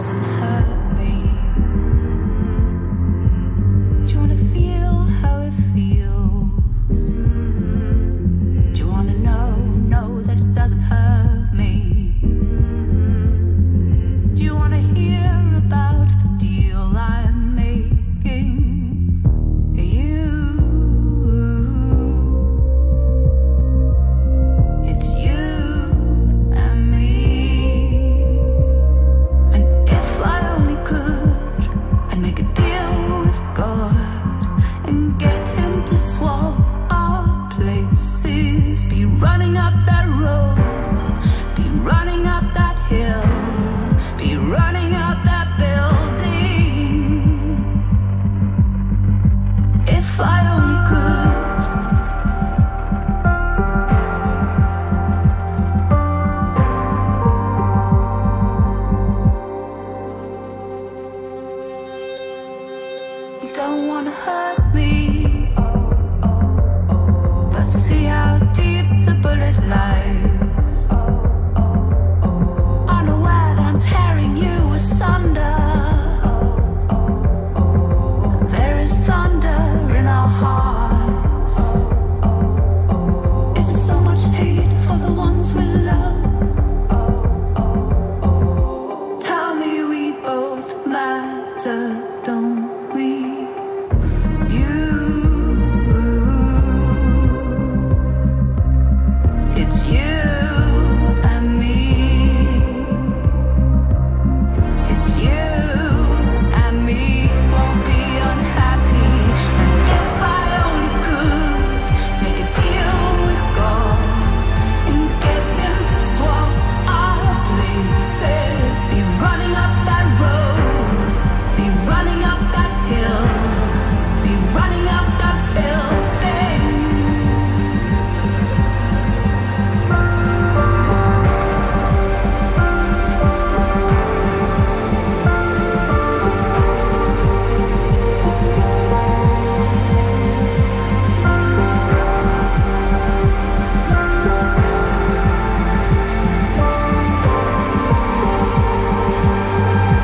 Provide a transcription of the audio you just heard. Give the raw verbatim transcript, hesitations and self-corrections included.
doesn't hurt me. Do you wanna feel how it feels? Do you wanna know, know that it doesn't hurt me? Do you wanna hear about the deal I'm making? You, it's you and me. And if I only could, I'd make a deal with God and get him to swap our places. Be running up that road, be running up that hill, be running up that building. If I only could. You don't wanna hurt me, but see how deep the bullet lies.